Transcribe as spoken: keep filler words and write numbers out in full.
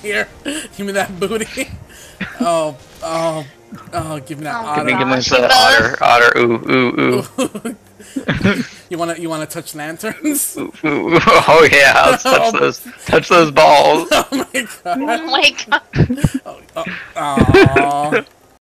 here. Give me that booty. Oh, oh, oh, give me that Oh, otter. Give me, give me Gosh, the you otter, otter, ooh, ooh, ooh. You wanna, you wanna touch lanterns? Ooh, ooh, ooh. Oh yeah, let's touch those, touch those balls. Oh my god. Oh my god. Oh, oh, aw.